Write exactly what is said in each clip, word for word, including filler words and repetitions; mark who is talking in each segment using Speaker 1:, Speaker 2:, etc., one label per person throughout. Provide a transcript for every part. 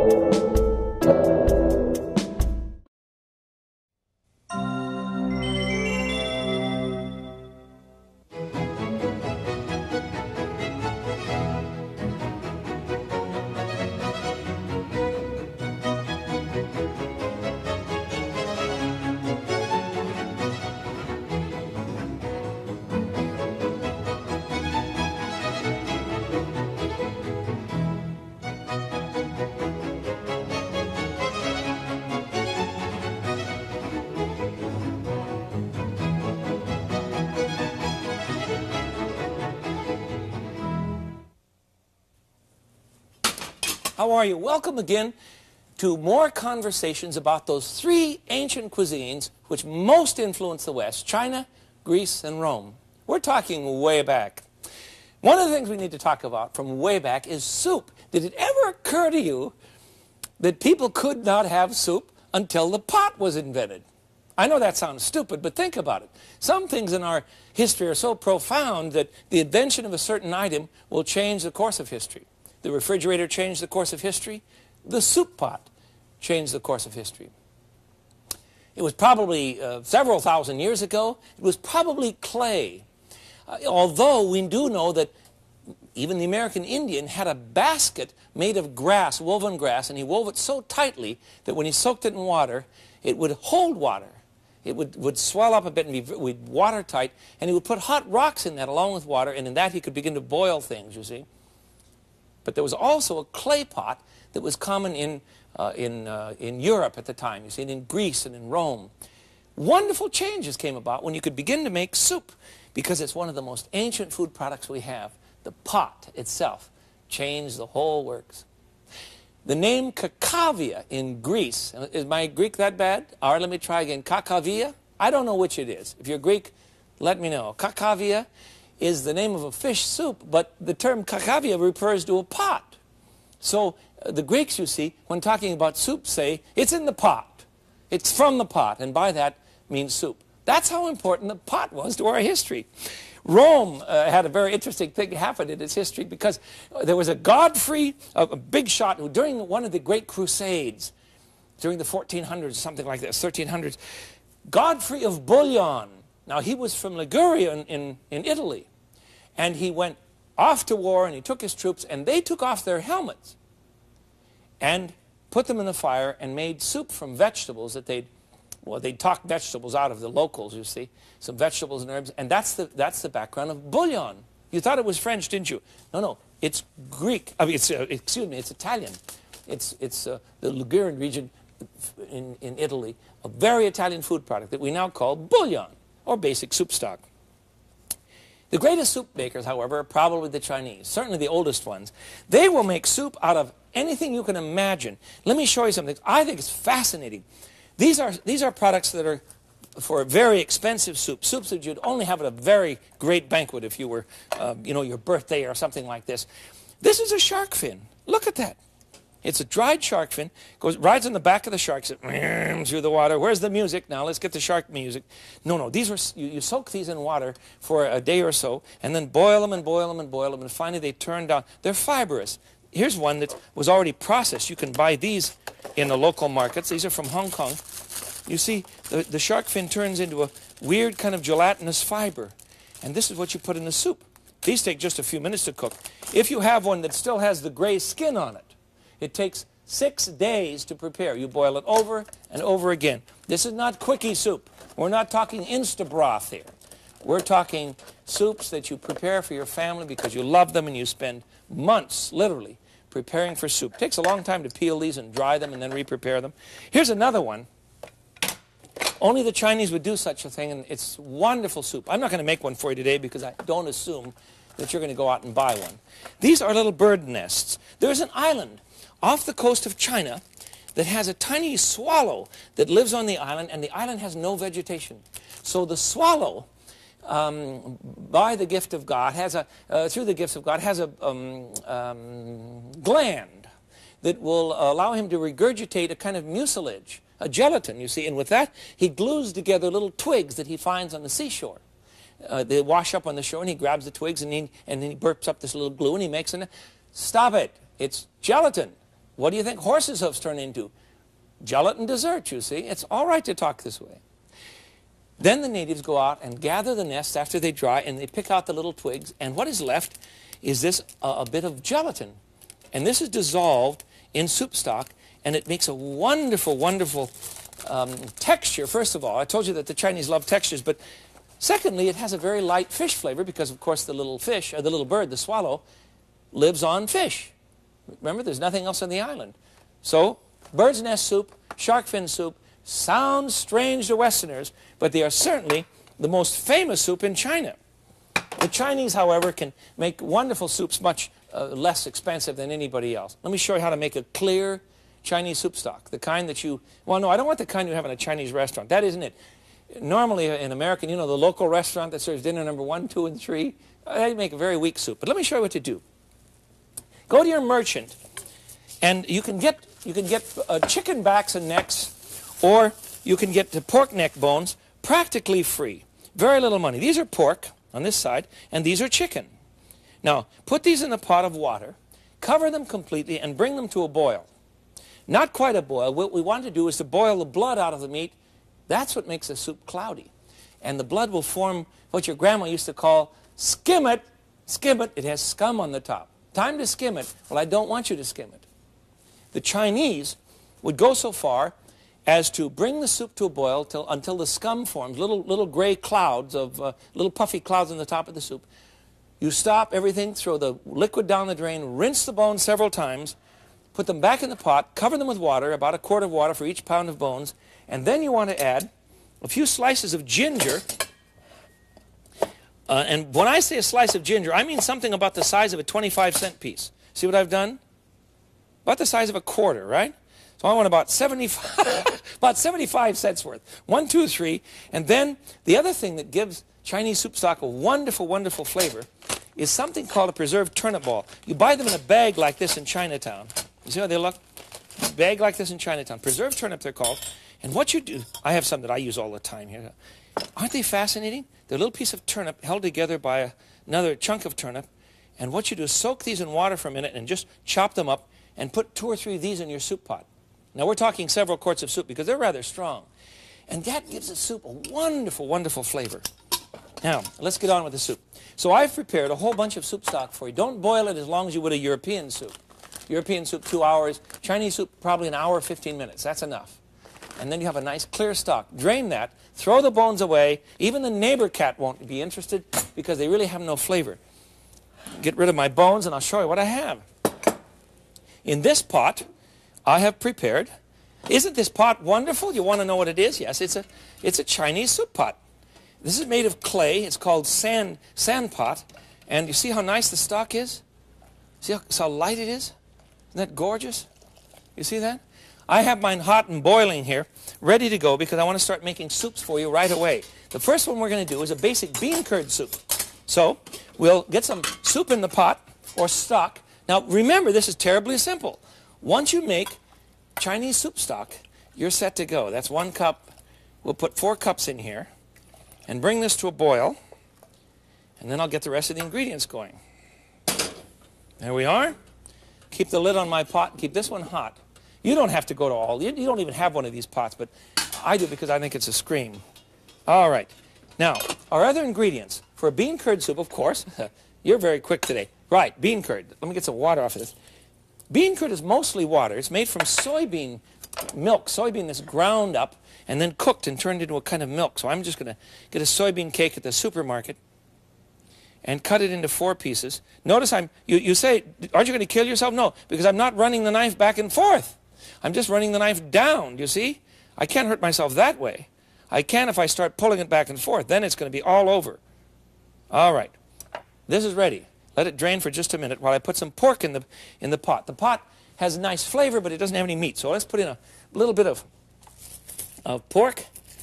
Speaker 1: How are you? Welcome again to more conversations about those three ancient cuisines which most influenced the West: China, Greece, and Rome. We're talking way back. One of the things we need to talk about from way back is soup. Did it ever occur to you that people could not have soup until the pot was invented? I know that sounds stupid, but think about it. Some things in our history are so profound that the invention of a certain item will change the course of history. The refrigerator changed the course of history. The soup pot changed the course of history. It was probably uh, several thousand years ago. It was probably clay. Uh, although we do know that even the American Indian had a basket made of grass, woven grass, and he wove it so tightly that when he soaked it in water, it would hold water. It would, would swell up a bit and be we'd watertight, and he would put hot rocks in that along with water, and in that he could begin to boil things, you see. But there was also a clay pot that was common in, uh, in, uh, in Europe at the time, you see, and in Greece and in Rome. Wonderful changes came about when you could begin to make soup, because it's one of the most ancient food products we have. The pot itself changed the whole works. The name Kakavia in Greece, is my Greek that bad? All right, let me try again. Kakavia? I don't know which it is. If you're Greek, let me know. Kakavia is the name of a fish soup, but the term kakavia refers to a pot. So uh, the Greeks, you see, when talking about soup, say, it's in the pot. It's from the pot, and by that means soup. That's how important the pot was to our history. Rome uh, had a very interesting thing happen in its history, because there was a Godfrey, a, a big shot, who during one of the great crusades, during the fourteen hundreds, something like that, thirteen hundreds, Godfrey of Bouillon. Now, he was from Liguria in, in, in Italy, and he went off to war, and he took his troops, and they took off their helmets and put them in the fire and made soup from vegetables that they'd, well, they'd talk vegetables out of the locals, you see, some vegetables and herbs, and that's the, that's the background of bouillon. You thought it was French, didn't you? No, no, it's Greek. I mean, it's, uh, excuse me, it's Italian. It's, it's uh, the Ligurian region in, in Italy, a very Italian food product that we now call bouillon, or basic soup stock. The greatest soup makers, however, are probably the Chinese, certainly the oldest ones. They will make soup out of anything you can imagine. Let me show you something. I think it's fascinating. These are, these are products that are for a very expensive soup, soups that you'd only have at a very great banquet if you were, uh, you know, your birthday or something like this. This is a shark fin. Look at that. It's a dried shark fin, goes, rides on the back of the shark, through the water. Where's the music? Now let's get the shark music. No, no, these were, you, you soak these in water for a day or so, and then boil them and boil them and boil them, and finally they turn down. They're fibrous. Here's one that was already processed. You can buy these in the local markets. These are from Hong Kong. You see, the, the shark fin turns into a weird kind of gelatinous fiber, and this is what you put in the soup. These take just a few minutes to cook. If you have one that still has the gray skin on it, it takes six days to prepare. You boil it over and over again. This is not quickie soup. We're not talking Instabroth here. We're talking soups that you prepare for your family because you love them and you spend months, literally, preparing for soup. It takes a long time to peel these and dry them and then re-prepare them. Here's another one. Only the Chinese would do such a thing, and it's wonderful soup. I'm not going to make one for you today because I don't assume that you're going to go out and buy one. These are little bird nests. There's an island off the coast of China that has a tiny swallow that lives on the island, and the island has no vegetation. So the swallow, um, by the gift of God, has a, uh, through the gifts of God, has a um, um, gland that will allow him to regurgitate a kind of mucilage, a gelatin, you see, and with that he glues together little twigs that he finds on the seashore. Uh, they wash up on the shore, and he grabs the twigs, and, he, and then he burps up this little glue, and he makes an... Stop it. It's gelatin. what do you think horses' hoofs turn into? Gelatin dessert, you see. It's all right to talk this way. Then the natives go out and gather the nests after they dry, and they pick out the little twigs, and what is left is this uh, a bit of gelatin. And this is dissolved in soup stock, and it makes a wonderful, wonderful um, texture, first of all. I told you that the Chinese love textures, but secondly, it has a very light fish flavor because, of course, the little fish, or the little bird, the swallow, lives on fish. Remember, there's nothing else on the island. So, bird's nest soup, shark fin soup, sounds strange to Westerners, but they are certainly the most famous soup in China. The Chinese, however, can make wonderful soups much uh, less expensive than anybody else. Let me show you how to make a clear Chinese soup stock, the kind that you, well, no, I don't want the kind you have in a Chinese restaurant. That isn't it. Normally in America, you know, the local restaurant that serves dinner number one, two, and three, they make a very weak soup. But let me show you what to do. Go to your merchant, and you can get, you can get uh, chicken backs and necks, or you can get the pork neck bones practically free. Very little money. These are pork on this side, and these are chicken. Now, put these in a pot of water, cover them completely, and bring them to a boil. Not quite a boil. What we want to do is to boil the blood out of the meat. That's what makes the soup cloudy. And the blood will form what your grandma used to call skim it. Skim it. It has scum on the top. Time to skim it. Well, I don't want you to skim it. The Chinese would go so far as to bring the soup to a boil till, until the scum forms, little, little gray clouds of, uh, little puffy clouds on the top of the soup. You stop everything, throw the liquid down the drain, rinse the bones several times, put them back in the pot, cover them with water, about a quart of water for each pound of bones, and then you want to add a few slices of ginger. Uh, and when I say a slice of ginger, I mean something about the size of a twenty-five cent piece. See what I've done? About the size of a quarter, right? So I want about seventy-five, about seventy-five cents worth. One, two, three. And then the other thing that gives Chinese soup stock a wonderful, wonderful flavor is something called a preserved turnip ball. You buy them in a bag like this in Chinatown. You see how they look? A bag like this in Chinatown. Preserved turnip, they're called. And what you do, I have some that I use all the time here. Aren't they fascinating? They're a little piece of turnip held together by a, another chunk of turnip. And what you do is soak these in water for a minute and just chop them up and put two or three of these in your soup pot. Now we're talking several quarts of soup because they're rather strong. And that gives the soup a wonderful, wonderful flavor. Now, let's get on with the soup. So I've prepared a whole bunch of soup stock for you. Don't boil it as long as you would a European soup. European soup, two hours. Chinese soup, probably an hour, fifteen minutes. That's enough. And then you have a nice clear stock. Drain that. Throw the bones away. Even the neighbor cat won't be interested because they really have no flavor. Get rid of my bones and I'll show you what I have. In this pot, I have prepared. Isn't this pot wonderful? You want to know what it is? Yes, it's a, it's a Chinese soup pot. This is made of clay. It's called sand, sand pot. And you see how nice the stock is? See how, how light it is? Isn't that gorgeous? You see that? I have mine hot and boiling here, ready to go because I want to start making soups for you right away. The first one we're going to do is a basic bean curd soup. So we'll get some soup in the pot or stock. Now remember, this is terribly simple. Once you make Chinese soup stock, you're set to go. That's one cup. We'll put four cups in here and bring this to a boil. And then I'll get the rest of the ingredients going. There we are. Keep the lid on my pot. Keep this one hot. You don't have to go to all. You, you don't even have one of these pots, but I do because I think it's a scream. All right. Now, our other ingredients for a bean curd soup, of course. You're very quick today. Right, bean curd. Let me get some water off of this. Bean curd is mostly water. It's made from soybean milk. Soybean that's ground up and then cooked and turned into a kind of milk. So I'm just going to get a soybean cake at the supermarket and cut it into four pieces. Notice I'm, you, you say, aren't you going to kill yourself? No, because I'm not running the knife back and forth. I'm just running the knife down, you see? I can't hurt myself that way. I can if I start pulling it back and forth. Then it's going to be all over. All right. This is ready. Let it drain for just a minute while I put some pork in the, in the pot. The pot has a nice flavor, but it doesn't have any meat. So let's put in a little bit of, of pork.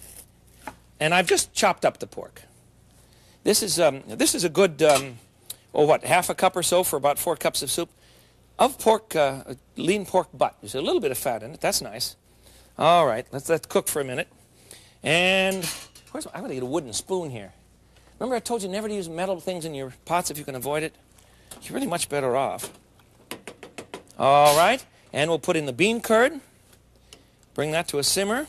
Speaker 1: And I've just chopped up the pork. This is, um, this is a good, um, oh, what, half a cup or so for about four cups of soup. Of pork, uh, lean pork butt. There's a little bit of fat in it. That's nice. All right, let's let cook for a minute. And where's my, I'm going to get a wooden spoon here. Remember I told you never to use metal things in your pots if you can avoid it? You're really much better off. All right, And we'll put in the bean curd. Bring that to a simmer.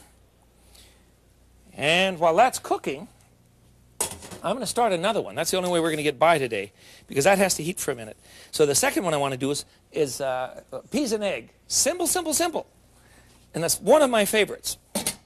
Speaker 1: And while that's cooking, I'm going to start another one. That's the only way we're going to get by today, because that has to heat for a minute. So the second one I want to do is, is uh, peas and egg. Simple, simple, simple. And that's one of my favorites.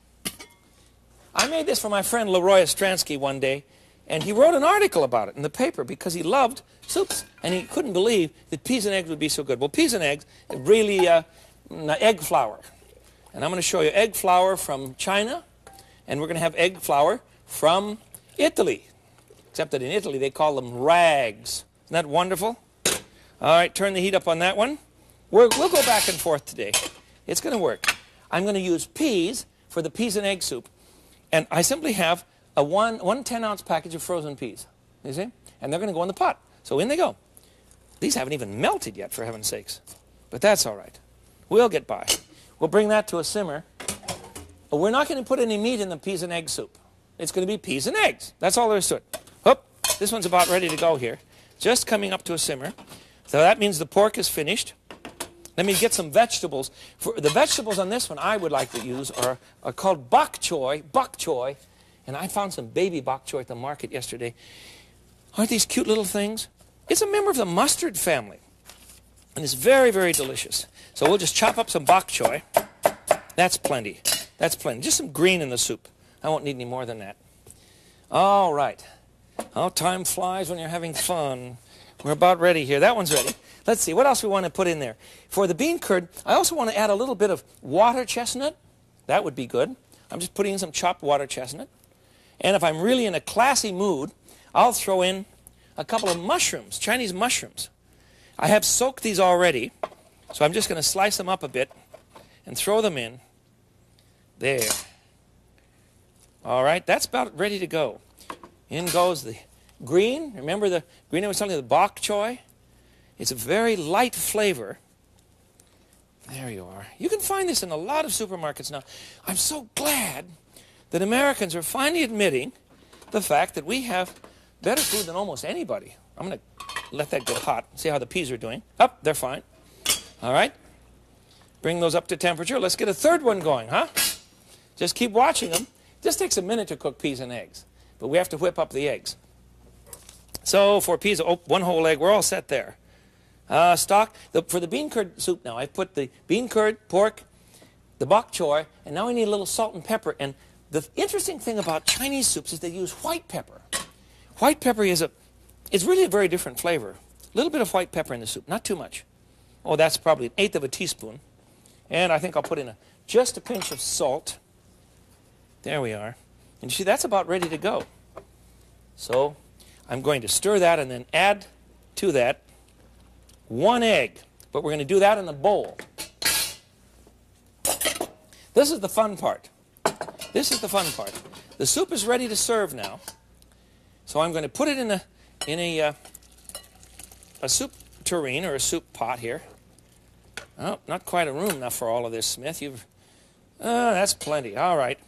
Speaker 1: I made this for my friend Leroy Ostransky one day, and he wrote an article about it in the paper because he loved soups, and he couldn't believe that peas and eggs would be so good. Well, peas and eggs, really uh, egg flour. And I'm going to show you egg flour from China, and we're going to have egg flour from Italy. Except that in Italy they call them rags. Isn't that wonderful? All right, turn the heat up on that one. We're, we'll go back and forth today. It's going to work. I'm going to use peas for the peas and egg soup. And I simply have a one, one ten-ounce package of frozen peas. You see? And they're going to go in the pot. So in they go. These haven't even melted yet, for heaven's sakes. But that's all right. We'll get by. We'll bring that to a simmer. But we're not going to put any meat in the peas and egg soup. It's going to be peas and eggs. That's all there is to it. Oop, this one's about ready to go here. Just coming up to a simmer. So that means the pork is finished. Let me get some vegetables. For the vegetables on this one I would like to use are, are called bok choy, bok choy. And I found some baby bok choy at the market yesterday. Aren't these cute little things? It's a member of the mustard family. And it's very, very delicious. So we'll just chop up some bok choy. That's plenty. That's plenty. Just some green in the soup. I won't need any more than that. All right. Oh, time flies when you're having fun. We're about ready here. That one's ready. Let's see, what else we want to put in there? For the bean curd, I also want to add a little bit of water chestnut. That would be good. I'm just putting in some chopped water chestnut. And if I'm really in a classy mood, I'll throw in a couple of mushrooms, Chinese mushrooms. I have soaked these already, so I'm just going to slice them up a bit and throw them in. There. All right, that's about ready to go. In goes the green. Remember the green I was telling you, the bok choy? It's a very light flavor. There you are. You can find this in a lot of supermarkets now. I'm so glad that Americans are finally admitting the fact that we have better food than almost anybody. I'm going to let that get hot. See how the peas are doing. Up, they're fine. All right. Bring those up to temperature. Let's get a third one going, huh? Just keep watching them. It just takes a minute to cook peas and eggs. But we have to whip up the eggs. So for peas, oh, one whole egg, we're all set there. Uh, stock, the, for the bean curd soup now, I've put the bean curd, pork, the bok choy, and now we need a little salt and pepper. And the interesting thing about Chinese soups is they use white pepper. White pepper is a, it's really a very different flavor. A little bit of white pepper in the soup, not too much. Oh, that's probably an eighth of a teaspoon. And I think I'll put in a, just a pinch of salt. There we are. And you see, that's about ready to go. So I'm going to stir that and then add to that one egg. But we're going to do that in a bowl. This is the fun part. This is the fun part. The soup is ready to serve now. So I'm going to put it in a, in a, uh, a soup tureen or a soup pot here. Oh, not quite a room enough for all of this, Smith. You've, uh, that's plenty. All right.